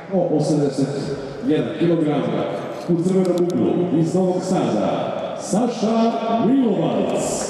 o 81 kg. U crvenom uglu iz Novog Sada, Saša Milovac.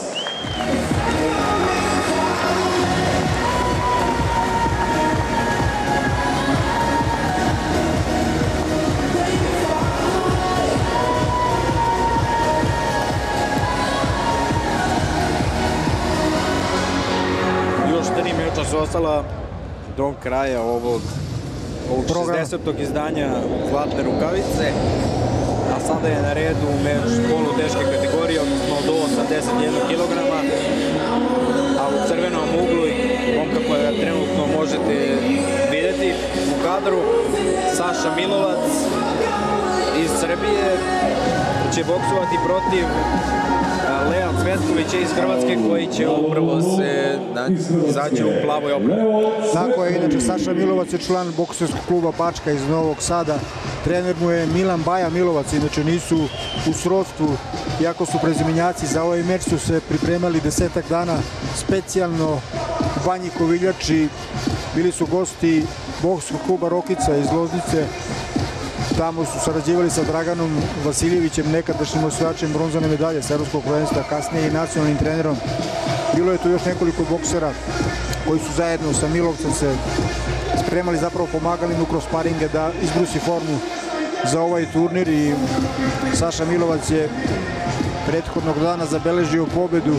Još 3 meča su ostala do kraja ovog 60. izdanja Zlatne rukavice, a sada je na redu meč poluteške kategorije, odnosno do 81 kg, a u crvenom uglu momka koja trenutno možete vidjeti u kadru, Saša Milovac iz Srbije će boksovati protiv Lea Cvetkovića iz Hrvatske, koji će upravo se izaći u plavoj opremi. Tako je, inače Saša Milovac je član bokserskog kluba Bačka iz Novog Sada. Trener mu je Milan Baja Milovac, inače nisu u srodstvu, iako su prezimenjaci. Za ovaj meč su se pripremali 10-ak dana specijalno u Banji Koviljači. Bili su gosti bokserskog kluba Rokica iz Loznice. Tamo su sarađivali sa Draganom Vasiljevićem, nekadašnjim osvajačem bronzane medalje s evropskog prvenstva, kasnije i nacionalnim trenerom. Bilo je tu još nekoliko boksera koji su zajedno sa Milovcem se spremali, zapravo pomagali mu kroz sparinge da izbrusi formu za ovaj turnir, i Saša Milovac je prethodnog dana zabeležio pobedu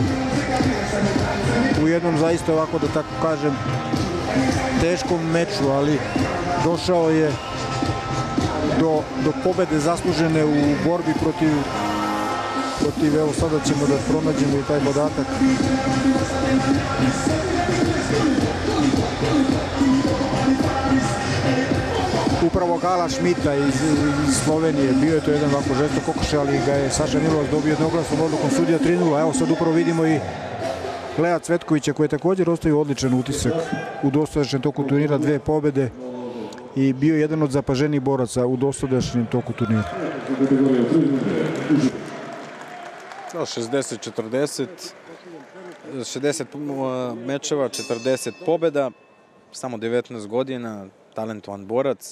u jednom zaista, ovako da tako kažem, teškom meču, ali došao je do pobede zaslužene u borbi protiv, evo sada ćemo da pronađemo i taj podatak. Upravo Gala Šmita iz Slovenije. Bio je to jedan ovako žestok kokošaj, ali ga je Saša Milovac dobio jednoglasnom odlukom sudija 3:0. Evo sad upravo vidimo i Lea Cvetkovića, koji je također ostavio odličan utisak u dosadašnjem toku turnira, 2 pobede, i bio je jedan od zapaženijih boraca u dosadašnjem toku turnira. 60-40, 60 mečeva, 40 pobjeda, samo 19 godina, talentovan borac.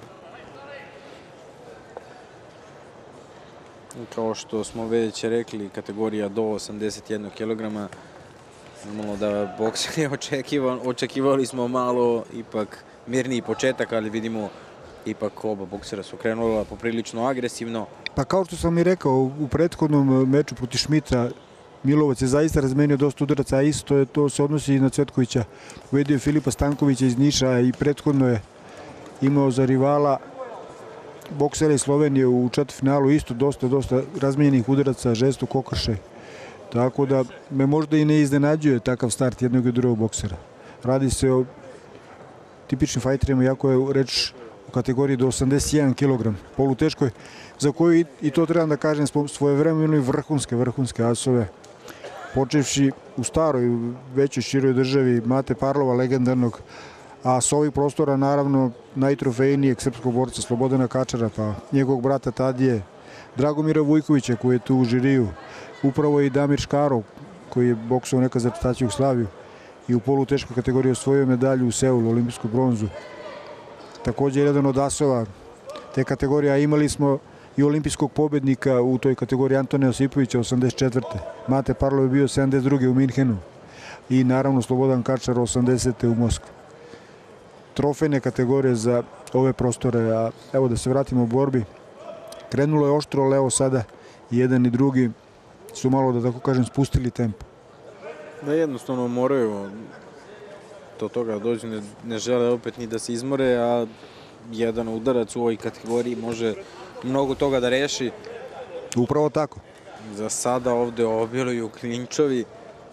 Kao što smo već rekli, kategorija do 81 kg. Normalno da boksanje očekivali smo malo ipak mirniji početak, ali vidimo ipak oba boksera su krenula poprilično agresivno. Pa kao što sam i rekao, u prethodnom meču protiv Šmita Milovac je zaista razmenio dosta udaraca, a isto to se odnosi i na Cvetkovića. Uvedio je Filipa Stankovića iz Niša i prethodno je imao za rivala boksera iz Slovenije u četvrtfinalu, isto dosta razmenjenih udaraca, žestok kokršaj. Tako da me možda i ne iznenađuje takav start jednog i drugog boksera. Radi se o tipičnim fajterima, iako je reč u kategoriji do 81 kg, poluteškoj, za koju, i to trebam da kažem, svojevremeno i vrhunske asove, počevši u staroj, većoj, široj državi Mate Parlova, legendarnog, a s ovih prostora naravno najtrofejnijeg srpskog borca Slobodana Kačara, pa njegovog brata Tadije, Dragomira Vujkovića koji je tu u žiriju, upravo i Damir Škarov koji je boksao nekad za reprezentaciju Jugoslaviju i u poluteškoj kategoriji osvojio medalju u Seulu, olimpijsku bronzu. Također jedan od asova te kategorije, a imali smo i olimpijskog pobednika u toj kategoriji Antona Josipovića 84. Mate Parlov je bio 72. u Minhenu i naravno Slobodan Kačar 80. u Moskvi. Trofejne kategorije za ove prostore, a evo da se vratimo u borbi. Krenulo je oštro, ali evo sada jedan i drugi su malo, da tako kažem, spustili tempo. Da, jednostavno moraju do toga dođu, ne žele opet ni da se izmore, a jedan udarac u ovoj kategoriji može mnogo toga da reši. Upravo tako. Za sada ovde obiluju klinčovi.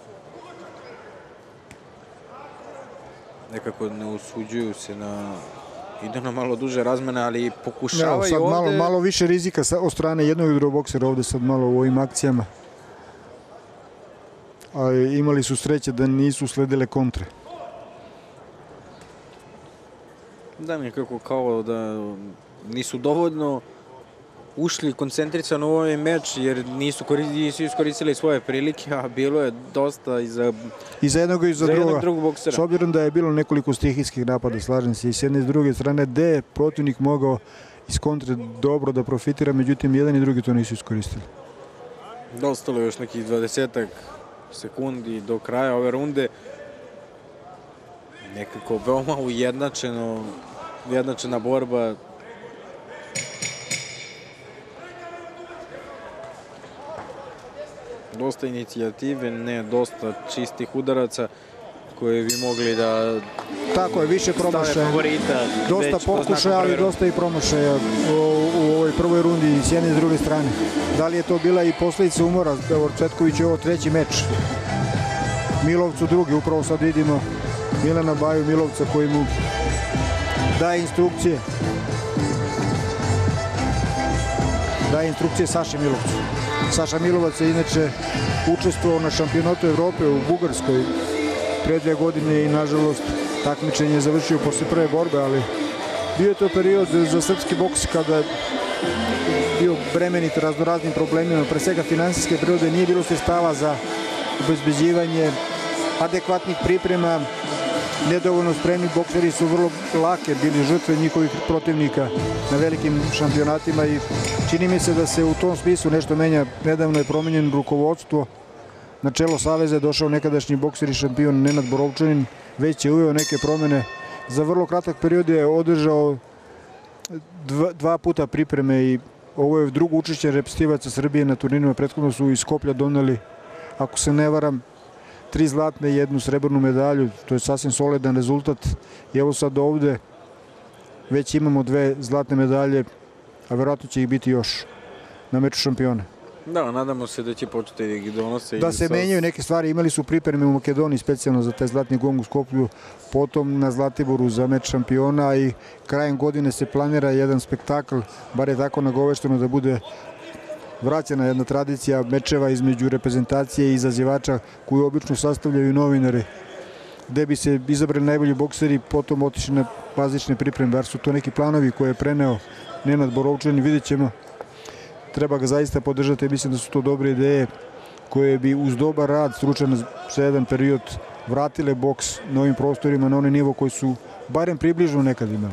Nekako ne usuđuju se na... Idu na malo duže razmene, ali pokušavaju ovde... Malo više rizika od strane jednog i drugog boksera ovde sad malo u ovim akcijama. Ali imali su sreće da nisu sledile kontre. Da, nekako kao da nisu dovoljno ušli koncentrisano u ovaj meč jer nisu iskoristili svoje prilike, a bilo je dosta i za jednog i za drugog boksera. S obzirom da je bilo nekoliko stihijskih napada, slažem se, i s jedne i s druge strane, gde je protivnik mogao iz kontre dobro da profitira, međutim, jedan i drugi to nisu iskoristili. Dostalo još nekih 20 sekundi do kraja ove runde. Nekako veoma ujednačena borba. Dosta inicijative, ne dosta čistih udaraca koje bi mogli da tako je, više promašaja, dosta pokušaja, ali dosta i promašaja u ovoj prvoj rundi s jedne i s druge strane. Da li je to bila i posljedica umora? Cvetković je ovo treći meč, Milovcu drugi, upravo sad vidimo Milana Baju Milovca koji mu daje instrukcije. Saši Milovcu. Saša Milovac je inače učestvovao na šampionatu Evrope u Bugarskoj pre 2 godine i nažalost takmičenje je završio posle prve borbe, ali bio je to period za srpski boks kada je bio bremenit raznoraznim problemima, pre svega finansijske prirode, nije bilo sredstava za obezbeđivanje adekvatnih priprema, nedovoljno spremni bokseri su vrlo lake bili žrtve njihovih protivnika na velikim šampionatima i čini mi se da se u tom smislu nešto menja. Nedavno je promenjeno rukovodstvo, na čelo saveza je došao nekadašnji bokser i šampion Nenad Borovčanin, već je uveo neke promene. Za vrlo kratak period je održao 2 puta pripreme i ovo je drugo učešće reprezentativaca Srbije na turnirima. Prethodno su iz Skoplja doneli, ako se ne varam, 3 zlatne i 1 srebrnu medalju. To je sasvim solidan rezultat. I evo sad ovde već imamo 2 zlatne medalje, a verovatno će ih biti još na meču šampiona. Da, nadamo se da će početi da ih donose. Da se menjaju neke stvari. Imali su pripreme u Makedoniji specijalno za taj zlatni gong u Skoplju, potom na Zlatiboru za meč šampiona i krajem godine se planira jedan spektakl, bar je tako nagovešteno, da bude vraćena jedna tradicija mečeva između reprezentacije i izazivača koju obično sastavljaju novinari, gde bi se izabrali najbolji bokseri, potom otišli na bazične pripreme. Bar su to neki planovi koje je preneo Nenad Borovčanin, vidjet ćemo. Treba ga zaista podržati, mislim da su to dobre ideje koje bi uz dobar rad, stručan za jedan period, vratile boks na ovim prostorima na onaj nivo koji su barem približno nekad imali.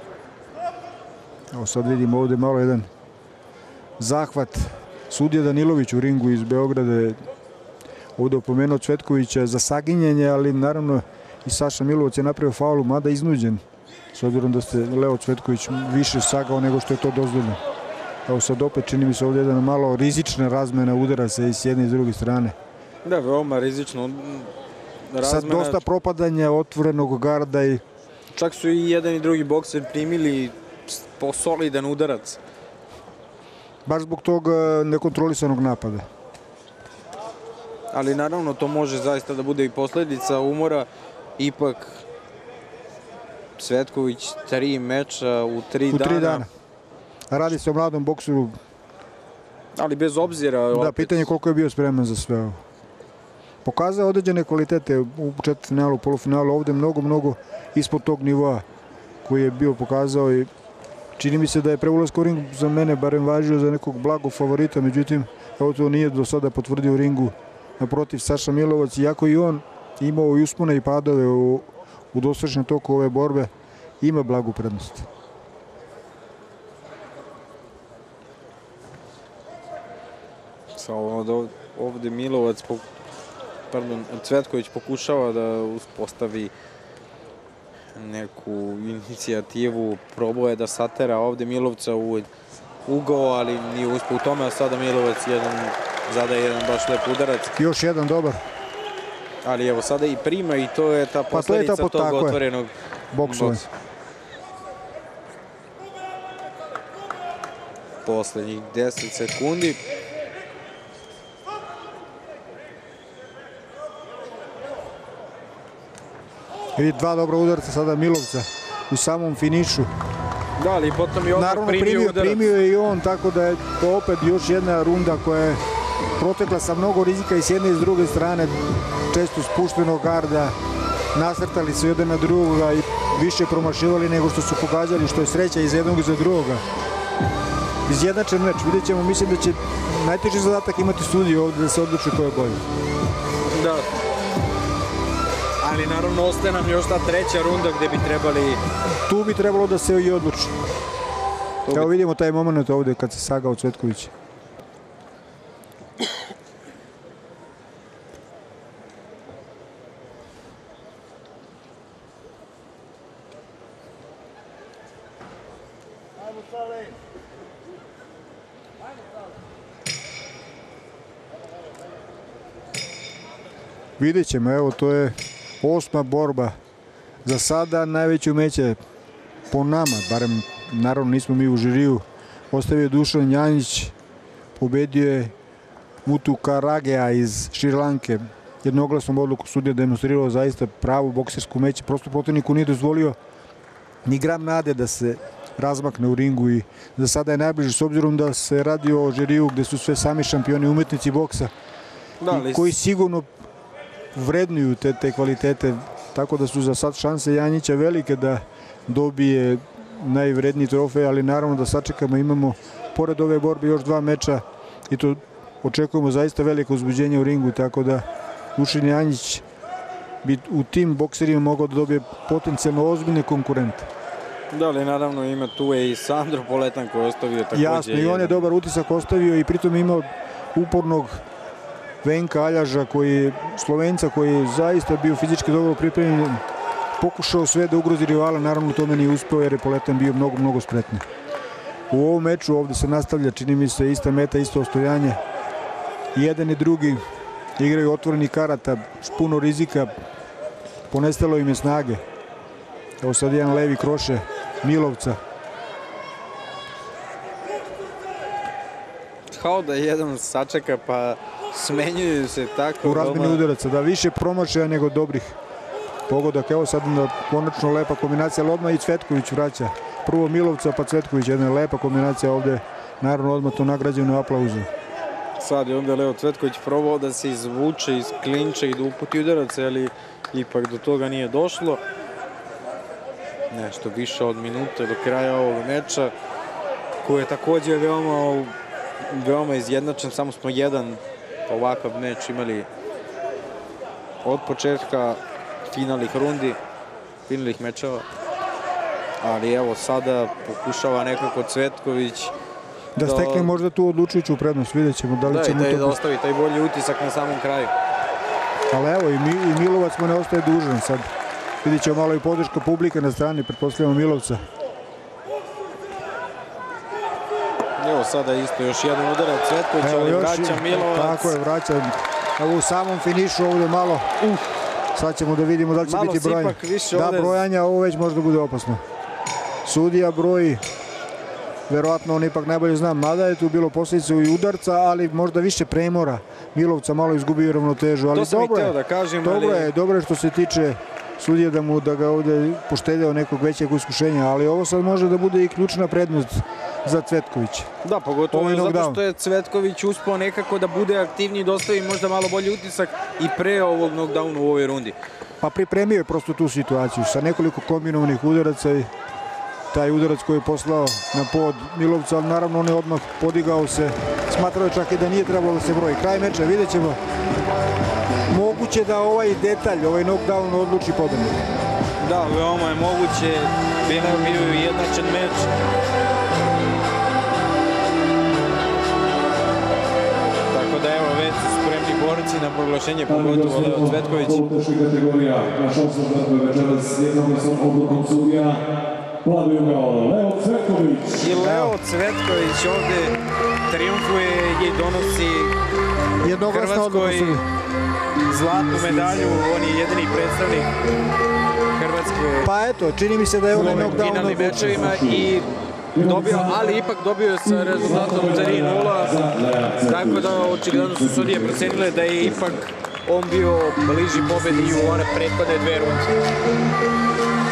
Evo sad vidimo ovde malo jedan zahvat. Sudija Danilović u ringu iz Beograda je ovde opomenuo Cvetkovića za saginjanje, ali naravno i Saša Milovac je napravio faulu, mada iznuđen, s obzirom da ste Leo Cvetković više sagao nego što je to dozvoljeno. Evo sad opet čini mi se ovdje jedna malo rizična razmena udaraca i s jedne i s druge strane. Da, veoma rizično razmena. Sad dosta propadanja otvorenog garda i... Čak su i jedan i drugi bokser primili po solidan udarac. Baš zbog tog nekontrolisanog napada. Ali naravno to može zaista da bude i posljedica umora. Ipak Cvetković 3 meča u 3 dana. Radi se o mladom bokseru. Ali bez obzira... Da, pitanje koliko je bio spreman za sve ovo. Pokazao određene kvalitete u četvrtfinalu, polufinalu, ovde mnogo ispod tog nivoa koji je bio pokazao i čini mi se da je pre ulaska u ring za mene barem važio za nekog blagog favorita, međutim, evo to nije do sada potvrdio u ringu. Naprotiv, Saša Milovac, iako i on imao i uspone i padove u dosadašnjem toku ove borbe, ima blagu prednost. Ovde Milovac, Cvetković pokušava da uspostavi neku inicijativu, probao je da satera ovde Milovca u ugao, ali nije uspeo u tome, a sada Milovac zadaje jedan baš lep udarac. Još jedan dobar. Ali evo sada i prima i to je ta posledica tog otvorenog boksa. Poslednjih 10 sekundi. I 2 dobra udarca sada Milovca u samom finišu. Da, ali potom i odmah primio je i on, tako da je to opet još jedna runda koja je protekla sa mnogo rizika i s jedne i s druge strane, često spuštenog garda, nasrtali se jedan na drugoga i više promašivali nego što su pogađali, što je sreća iz jednog i za drugoga. izjednačen meč. Vidjet ćemo, mislim da će najteži zadatak imati sudiju ovdje da se odluči ko je bolji. Da. Ali naravno ostaje nam još ta treća runda gdje bi trebali... Tu bi trebalo da se i odluči. Evo vidimo taj moment ovdje kad se sagao Cvetković. Vidjet ćemo, evo to je 8. borba za sada, najveće umeće po nama, barem naravno nismo mi u žiriju, ostavio Dušan Janjić, pobedio je Mutu Karagea iz Šrilanke, jednoglasnom odluku sudija demonstrirao zaista pravu boksersku meće, prosto protivniku nije dozvolio ni gram nade da se razmakne u ringu i za sada je najbliže s obzirom da se radi o žiriju gde su sve sami šampioni umetnici boksa koji sigurno vrednuju te kvalitete, tako da su za sad šanse Janjića velike da dobije najvredniji trofej, ali naravno da sačekamo, imamo pored ove borbe još 2 meča i to očekujemo zaista veliko uzbuđenje u ringu, tako da Dušan Janjić bi u tim bokserima mogao da dobije potencijalno ozbiljne konkurente. Da, ali naravno ima tu je i Sandro Poletan koji je ostavio također. Jasno, i on je dobar utisak ostavio i pritom imao upornog Venka Aljaža, Slovenca koji je zaista bio fizički dobro pripremljen, pokušao sve da ugrozi rivala, naravno tome nije uspeo jer je Poletan bio mnogo spretniji. U ovom meču ovdje se nastavlja, čini mi se, ista meta, isto ostojanje. Jedan i drugi igraju otvoreni karata, s puno rizika, ponestalo im je snage. Evo sad jedan levi kroše Milovca. Kao da jedan sačeka pa smenjuju se tako. U razmeni udaraca, da više promašaja nego dobrih pogodak. Evo sad konačno lepa kombinacija, ali odmah i Cvetković vraća. Prvo Milovca pa Cvetković, jedna lepa kombinacija ovdje. Naravno odmah to nagrađeno aplauzu. Sad je ovdje Leo Cvetković probao da se izvuče iz klinča i da uputi udarac, ali ipak do toga nije došlo. Nešto više od minute do kraja ovog meča, koji je također veoma izjednačen. Samo smo jedan ovakav meč imali od početka finalnih mečeva. Ali evo sada pokušava nekako Cvetković da stekne možda tu odlučujuću prednost, vidjet ćemo da li će mu to... Da ostavi taj bolji utisak na samom kraju. Ali evo i Milovac mu ne ostaje dužan sad. Vidjet ćemo malo i podrška publike na strani, pretpostavljamo Milovca. Evo sada isto još jedan udarac Cvetković, ali vraća Milovac. Tako je, vraća. Evo u samom finišu ovdje malo. Sad ćemo da vidimo da li će biti brojanje. Da, brojanja, ovo već možda bude opasno. Sudija broji. Verovatno on ipak najbolje zna, mada je tu bilo posljedice i udarca, ali možda više premora. Milovca malo izgubio ravnotežu, ali dobro je što se tiče sudije da ga ovdje poštedeo nekog većeg iskušenja, ali ovo sad može da bude i ključna prednost za Cvetkovića. Da, pogotovo zato što je Cvetković uspao nekako da bude aktivniji, dostavi možda malo bolji utisak i pre ovog knockdowna u ovoj rundi. Pa pripremio je prosto tu situaciju sa nekoliko kombinovanih udaraca i taj udarac koji je poslao na pod Milovca, ali naravno on je odmah podigao se, smatrao je čak i da nije trebalo da se broji. Kraj meča, vidjet ćemo. Moguće da ovaj detalj, ovaj knockdown odluči pobednika. Da, veoma je moguće, bio je jednačan meč. Tako da evo, već su spremni borci na proglašenje, pogotovo Leo Cvetković. Teška kategorija, naš osnovno večeras jednoglasnom odlukom sudija. Leo Cvetković. I Leo Cvetković ovdje triumfuje i donosi Hrvatskoj zlatnu medalju. On je jedini predstavnik Hrvatske. Pa eto, čini mi se da je ovaj knockdown finalnim mečevima i dobio, ali ipak dobio sa rezultatom 3-0. Tako da očigledno su sudije procenile da je ipak on bio bliži pobedi u one prethodne 2 runde.